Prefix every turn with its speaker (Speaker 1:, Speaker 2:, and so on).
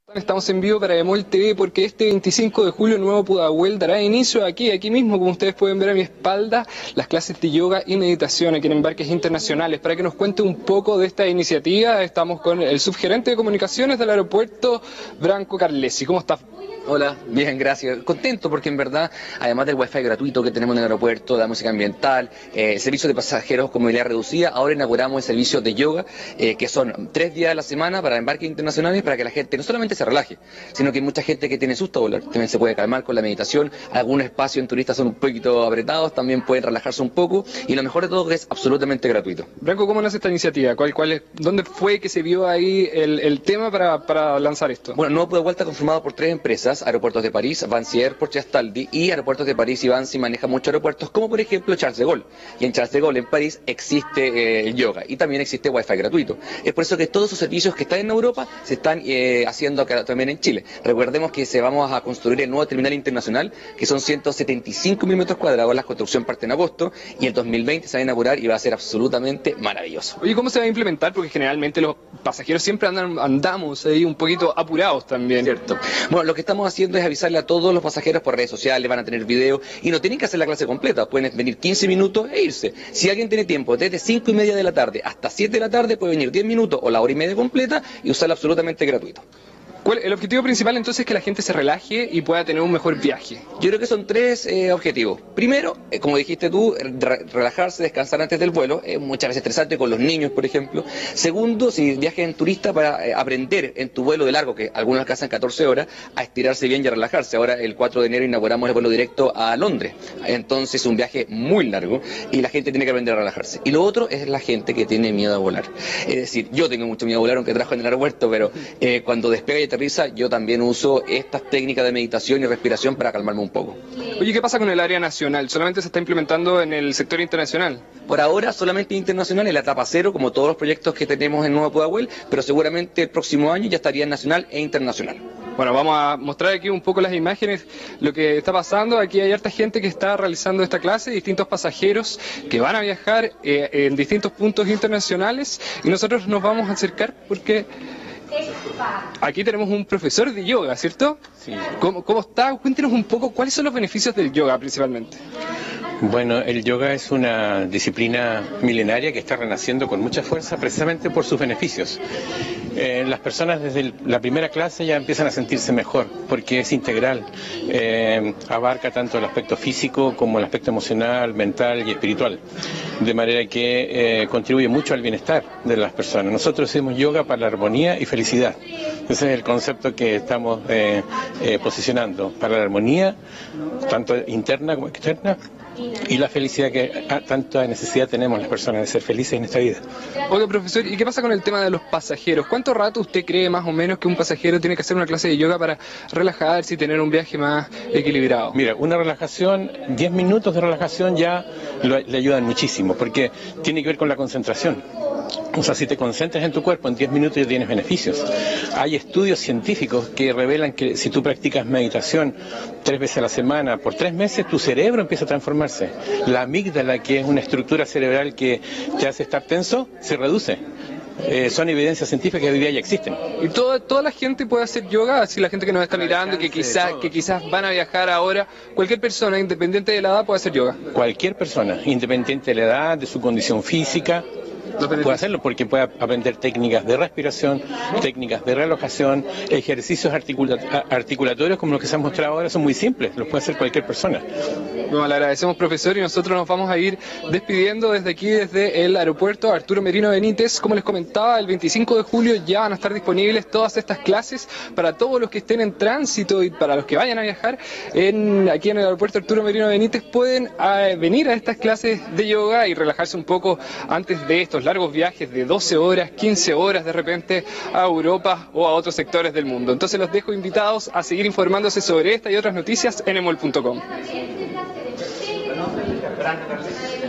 Speaker 1: Estamos en vivo para Bemol TV porque este 25 de julio el nuevo Pudahuel dará inicio aquí mismo, como ustedes pueden ver a mi espalda, las clases de yoga y meditación aquí en Embarques Internacionales. Para que nos cuente un poco de esta iniciativa, estamos con el subgerente de comunicaciones del aeropuerto, Branco Carlesi. ¿Cómo está?
Speaker 2: Hola, bien, gracias. Contento porque en verdad, además del wifi gratuito que tenemos en el aeropuerto, de la música ambiental, el servicio de pasajeros con movilidad reducida, ahora inauguramos el servicio de yoga, que son 3 días a la semana para embarques internacionales, para que la gente no solamente se relaje, sino que hay mucha gente que tiene susto a volar, también se puede calmar con la meditación. Algunos espacios en turistas son un poquito apretados, también pueden relajarse un poco, y lo mejor de todo es que es absolutamente gratuito.
Speaker 1: Branco, ¿cómo nace esta iniciativa? ¿Dónde fue que se vio ahí el tema para lanzar esto?
Speaker 2: Bueno, Nuevo Pudahuel está conformado por 3 empresas, Aeropuertos de París, Vinci Airport y Astaldi, y Aeropuertos de París y Vinci maneja muchos aeropuertos, como por ejemplo Charles de Gaulle. Y en Charles de Gaulle, en París, existe el yoga y también existe wifi gratuito. Es por eso que todos esos servicios que están en Europa se están haciendo acá también en Chile. Recordemos que vamos a construir el nuevo terminal internacional, que son 175.000 metros cuadrados, la construcción parte en agosto, y en 2020 se va a inaugurar y va a ser absolutamente maravilloso.
Speaker 1: Oye, ¿cómo se va a implementar? Porque generalmente los pasajeros siempre andamos ahí un poquito apurados también.
Speaker 2: Cierto. Bueno, lo que estamos haciendo es avisarle a todos los pasajeros por redes sociales, van a tener video y no tienen que hacer la clase completa, pueden venir 15 minutos e irse. Si alguien tiene tiempo desde 5:30 de la tarde hasta 7 de la tarde, puede venir 10 minutos o la hora y media completa y usarla absolutamente gratuito.
Speaker 1: El objetivo principal entonces es que la gente se relaje y pueda tener un mejor viaje.
Speaker 2: Yo creo que son 3 objetivos. Primero, como dijiste tú, relajarse, descansar antes del vuelo, es muchas veces estresante con los niños, por ejemplo. Segundo, si viajas en turista, para aprender en tu vuelo de largo, que algunos alcanzan 14 horas, a estirarse bien y a relajarse. Ahora, el 4 de enero inauguramos el vuelo directo a Londres, entonces un viaje muy largo y la gente tiene que aprender a relajarse. Y lo otro es la gente que tiene miedo a volar. Es decir, yo tengo mucho miedo a volar, aunque trabajo en el aeropuerto, pero cuando despega y aterriza, yo también uso estas técnicas de meditación y respiración para calmarme un poco.
Speaker 1: Oye, ¿qué pasa con el área nacional? ¿Solamente se está implementando en el sector internacional?
Speaker 2: Por ahora solamente internacional, en la etapa 0, como todos los proyectos que tenemos en Nuevo Pudahuel, pero seguramente el próximo año ya estaría en nacional e internacional.
Speaker 1: Bueno, vamos a mostrar aquí un poco las imágenes, lo que está pasando. Aquí hay harta gente que está realizando esta clase, distintos pasajeros que van a viajar en distintos puntos internacionales, y nosotros nos vamos a acercar porque aquí tenemos un profesor de yoga, ¿cierto?
Speaker 3: Sí.
Speaker 1: ¿Cómo está? Cuéntenos un poco cuáles son los beneficios del yoga principalmente.
Speaker 3: Bueno, el yoga es una disciplina milenaria que está renaciendo con mucha fuerza precisamente por sus beneficios. Las personas desde la primera clase ya empiezan a sentirse mejor porque es integral, abarca tanto el aspecto físico como el aspecto emocional, mental y espiritual, de manera que contribuye mucho al bienestar de las personas. Nosotros hacemos yoga para la armonía y felicidad. Ese es el concepto que estamos posicionando, para la armonía, tanto interna como externa, y la felicidad que tanta necesidad tenemos las personas de ser felices en esta vida.
Speaker 1: Oiga, profesor, ¿y qué pasa con el tema de los pasajeros? ¿Cuánto rato usted cree más o menos que un pasajero tiene que hacer una clase de yoga para relajarse y tener un viaje más equilibrado?
Speaker 3: Mira, una relajación, 10 minutos de relajación ya le ayudan muchísimo, porque tiene que ver con la concentración. O sea, si te concentras en tu cuerpo, en 10 minutos ya tienes beneficios. Hay estudios científicos que revelan que si tú practicas meditación 3 veces a la semana, por 3 meses, tu cerebro empieza a transformarse. La amígdala, que es una estructura cerebral que te hace estar tenso, se reduce. Son evidencias científicas que hoy día ya existen.
Speaker 1: ¿Y toda la gente puede hacer yoga? Así la gente que nos está mirando, que quizás van a viajar ahora, cualquier persona, independiente de la edad, puede hacer yoga.
Speaker 3: Cualquier persona, independiente de la edad, de su condición física, puede hacerlo porque puede aprender técnicas de respiración, técnicas de relajación, ejercicios articulatorios como los que se han mostrado ahora, son muy simples, los puede hacer cualquier persona.
Speaker 1: Bueno, le agradecemos, profesor, y nosotros nos vamos a ir despidiendo desde aquí, desde el aeropuerto Arturo Merino Benítez. Como les comentaba, el 25 de julio ya van a estar disponibles todas estas clases para todos los que estén en tránsito y para los que vayan a viajar aquí en el aeropuerto Arturo Merino Benítez. Pueden venir a estas clases de yoga y relajarse un poco antes de estos largos viajes de 12 horas, 15 horas de repente a Europa o a otros sectores del mundo. Entonces los dejo invitados a seguir informándose sobre esta y otras noticias en emol.com.